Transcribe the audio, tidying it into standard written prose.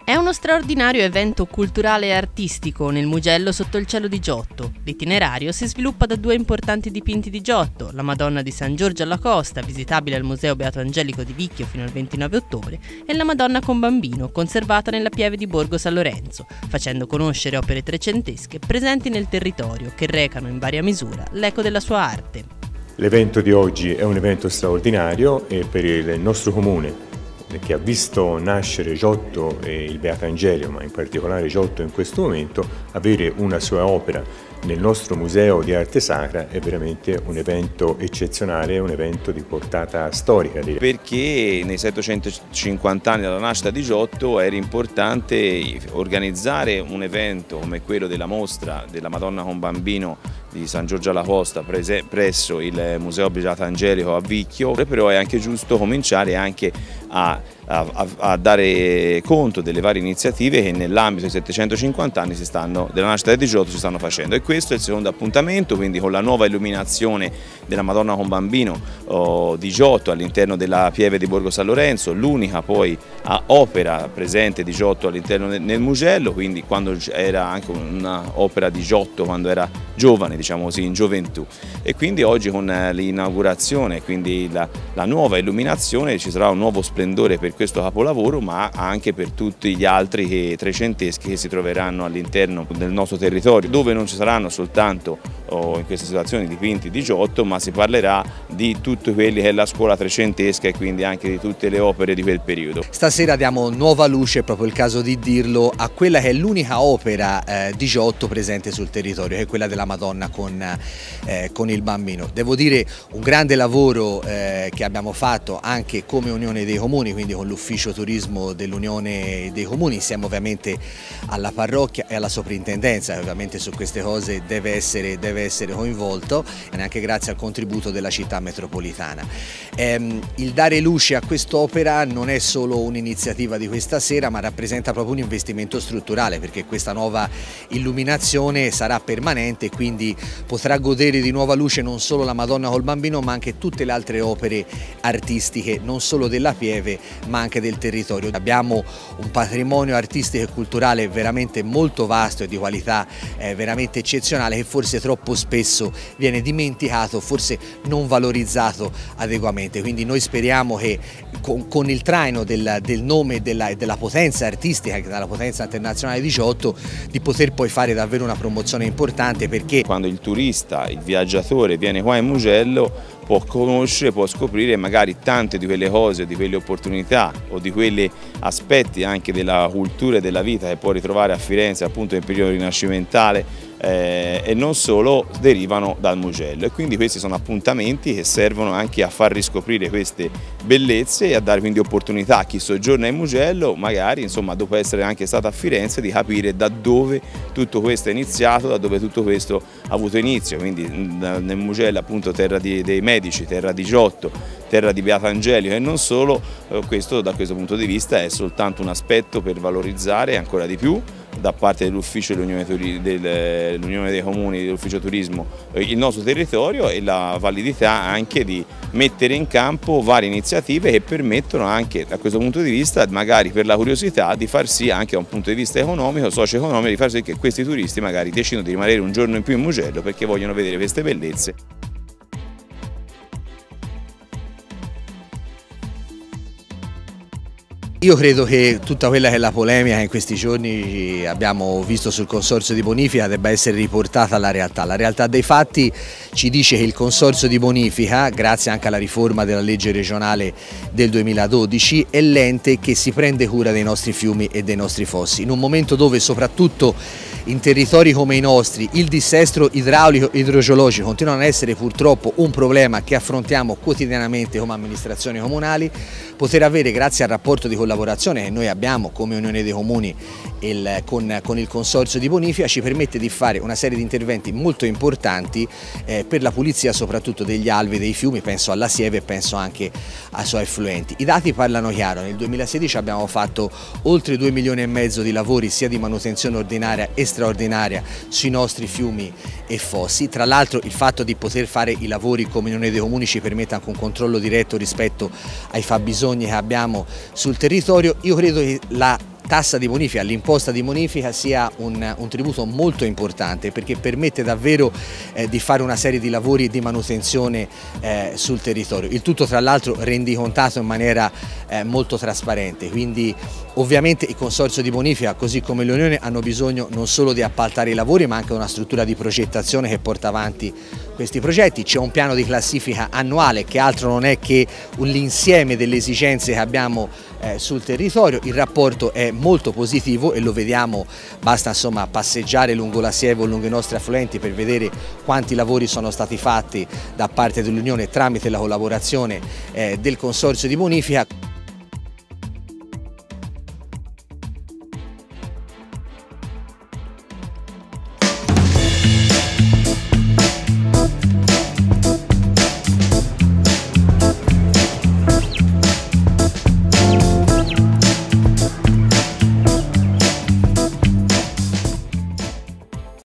È uno straordinario evento culturale e artistico nel Mugello sotto il cielo di Giotto. L'itinerario si sviluppa da due importanti dipinti di Giotto, la Madonna di San Giorgio alla Costa, visibile al Museo Beato Angelico di Vicchio fino al 29 ottobre, e la Madonna con Bambino, conservata nella pieve di Borgo San Lorenzo, facendo conoscere opere trecentesche presenti nel territorio che recano in varia misura l'eco della sua arte. L'evento di oggi è un evento straordinario e per il nostro comune, che ha visto nascere Giotto e il Beato Angelico, ma in particolare Giotto in questo momento, avere una sua opera nel nostro museo di arte sacra è veramente un evento eccezionale, un evento di portata storica. Perché nei 750 anni dalla nascita di Giotto era importante organizzare un evento come quello della mostra della Madonna con Bambino di San Giorgio alla Costa presso il Museo Beato Angelico a Vicchio, però è anche giusto cominciare anche a dare conto delle varie iniziative che nell'ambito dei 750 anni della nascita di Giotto si stanno facendo, e questo è il secondo appuntamento, quindi con la nuova illuminazione della Madonna con Bambino di Giotto all'interno della pieve di Borgo San Lorenzo, l'unica poi opera presente di Giotto all'interno del Mugello, quindi quando era anche un'opera di Giotto quando era giovane, diciamo così, in gioventù, e quindi oggi con l'inaugurazione, quindi la nuova illuminazione, ci sarà un nuovo splendore per questo capolavoro, ma anche per tutti gli altri trecenteschi che si troveranno all'interno del nostro territorio, dove non ci saranno soltanto in questa situazione dipinti di Giotto, ma si parlerà di tutti quelli che è la scuola trecentesca e quindi anche di tutte le opere di quel periodo. Stasera diamo nuova luce, è proprio il caso di dirlo, a quella che è l'unica opera di Giotto presente sul territorio, che è quella della Madonna con il Bambino. Devo dire un grande lavoro che abbiamo fatto anche come Unione dei Comuni, quindi con l'ufficio turismo dell'Unione dei Comuni, insieme ovviamente alla parrocchia e alla soprintendenza, che ovviamente su queste cose deve essere coinvolto, e anche grazie al contributo della città metropolitana. Il dare luce a quest'opera non è solo un'iniziativa di questa sera, ma rappresenta proprio un investimento strutturale, perché questa nuova illuminazione sarà permanente, quindi potrà godere di nuova luce non solo la Madonna col Bambino, ma anche tutte le altre opere artistiche, non solo della pieve ma anche del territorio. Abbiamo un patrimonio artistico e culturale veramente molto vasto e di qualità veramente eccezionale, che forse troppo spesso viene dimenticato, forse non valorizzato adeguatamente, quindi noi speriamo che con il traino del nome e della potenza artistica, della potenza internazionale di Giotto, di poter poi fare davvero una promozione importante, perché quando il turista, il viaggiatore viene qua in Mugello può conoscere, può scoprire magari tante di quelle cose, di quelle opportunità o di quegli aspetti anche della cultura e della vita che può ritrovare a Firenze appunto nel periodo rinascimentale, e non solo, derivano dal Mugello, e quindi questi sono appuntamenti che servono anche a far riscoprire queste bellezze e a dare quindi opportunità a chi soggiorna in Mugello, magari insomma dopo essere anche stato a Firenze, di capire da dove tutto questo è iniziato, da dove tutto questo ha avuto inizio, quindi nel Mugello appunto terra dei Medici, terra di Giotto, terra di Beato Angelico, e non solo. Questo da questo punto di vista è soltanto un aspetto per valorizzare ancora di più da parte dell'ufficio dell'Unione dei Comuni, dell'ufficio turismo, il nostro territorio, e la validità anche di mettere in campo varie iniziative che permettono anche da questo punto di vista, magari per la curiosità, di far sì anche da un punto di vista economico, socio-economico, di far sì che questi turisti magari decidano di rimanere un giorno in più in Mugello perché vogliono vedere queste bellezze. Io credo che tutta quella che è la polemica che in questi giorni abbiamo visto sul consorzio di bonifica debba essere riportata alla realtà. La realtà dei fatti ci dice che il consorzio di bonifica, grazie anche alla riforma della legge regionale del 2012, è l'ente che si prende cura dei nostri fiumi e dei nostri fossi, in un momento dove soprattutto in territori come i nostri il dissesto idraulico e idrogeologico continuano ad essere purtroppo un problema che affrontiamo quotidianamente come amministrazioni comunali. Poter avere, grazie al rapporto di collaborazione che noi abbiamo come Unione dei Comuni con il Consorzio di Bonifica, ci permette di fare una serie di interventi molto importanti per la pulizia soprattutto degli alvei, dei fiumi, penso alla Sieve e penso anche ai suoi effluenti. I dati parlano chiaro: nel 2016 abbiamo fatto oltre 2,5 milioni di lavori sia di manutenzione ordinaria e straordinaria sui nostri fiumi e fossi. Tra l'altro il fatto di poter fare i lavori come Unione dei Comuni ci permette anche un controllo diretto rispetto ai fabbisogni che abbiamo sul territorio. Io credo che tassa di bonifica, l'imposta di bonifica sia un tributo molto importante, perché permette davvero di fare una serie di lavori e di manutenzione sul territorio. Il tutto tra l'altro rendicontato in maniera molto trasparente, quindi ovviamente il Consorzio di bonifica, così come l'Unione, hanno bisogno non solo di appaltare i lavori, ma anche di una struttura di progettazione che porta avanti questi progetti. C'è un piano di classifica annuale che altro non è che l'insieme delle esigenze che abbiamo sul territorio. Il rapporto è molto positivo e lo vediamo, basta insomma passeggiare lungo la Sievo, lungo i nostri affluenti, per vedere quanti lavori sono stati fatti da parte dell'Unione tramite la collaborazione del Consorzio di bonifica.